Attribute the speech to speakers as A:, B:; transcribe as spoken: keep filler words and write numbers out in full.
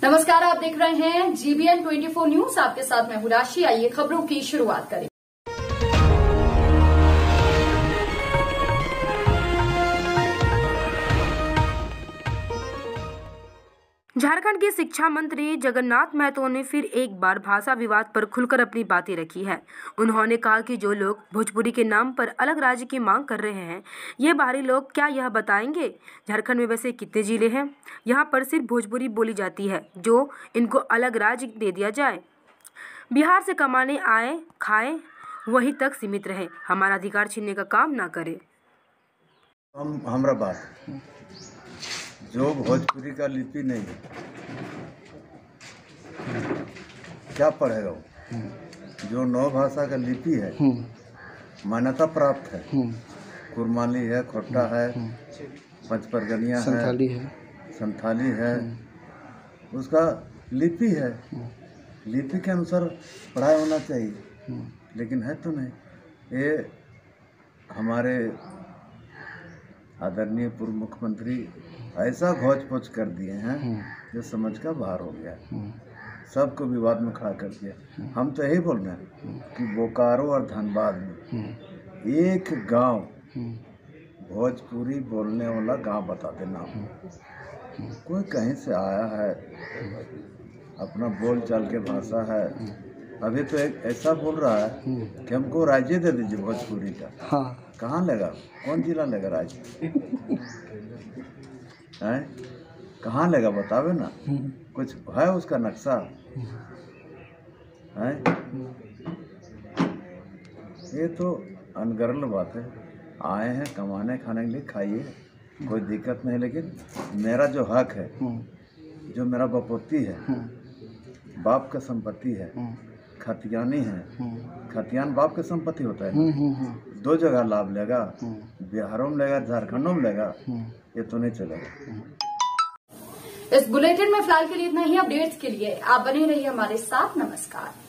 A: नमस्कार, आप देख रहे हैं जीबीएन चौबीस न्यूज। आपके साथ मैं हूं राशि। आइए खबरों की शुरुआत करें।
B: झारखंड के शिक्षा मंत्री जगन्नाथ महतो ने फिर एक बार भाषा विवाद पर खुलकर अपनी बातें रखी है। उन्होंने कहा कि जो लोग भोजपुरी के नाम पर अलग राज्य की मांग कर रहे हैं, ये बाहरी लोग क्या यह बताएंगे झारखंड में वैसे कितने जिले हैं, यहाँ पर सिर्फ भोजपुरी बोली जाती है, जो इनको अलग राज्य दे दिया जाए। बिहार से कमाने आए, खाए, वहीं तक सीमित रहे, हमारा अधिकार छीनने का काम ना करे।
C: हम हमरा बात जो भोजपुरी का लिपि नहीं है, क्या पढ़ेगा वो? जो नौ भाषा का लिपि है, मान्यता प्राप्त है, कुरमाली है, खोटा है, पंचपरगनिया है, संथाली है, संथाली है, उसका लिपि है। लिपि के अनुसार पढ़ाई होना चाहिए, लेकिन है तो नहीं। ये हमारे आदरणीय पूर्व मुख्यमंत्री ऐसा घोच पोच कर दिए हैं जो समझ का बाहर हो गया, सबको विवाद में खड़ा कर दिया। हम तो यही बोल रहे हैं कि बोकारो और धनबाद में एक गांव भोजपुरी बोलने वाला गांव बता देना। कोई कहीं से आया है, अपना बोल चाल के भाषा है, अभी तो एक ऐसा बोल रहा है कि हमको राज्य दे दीजिए भोजपुरी का। हाँ। कहाँ लेगा? कौन जिला लेगा राज्य? हैं? कहाँ लेगा बतावे ना, कुछ है उसका नक्शा? हैं? ये तो अनगरल बात है। आए हैं कमाने खाने के लिए, खाइए, कोई दिक्कत नहीं, लेकिन मेरा जो हक है, जो मेरा बपोती है, बाप का संपत्ति है, खतियानी है, खतियान बाप का संपत्ति होता है, दो जगह लाभ लेगा, बिहारों में लेगा, झारखंडों में लेगा, ये तो नहीं चलेगा।
A: इस बुलेटिन में फिलहाल के लिए इतना ही। अपडेट्स के लिए आप बने रहिए हमारे साथ। नमस्कार।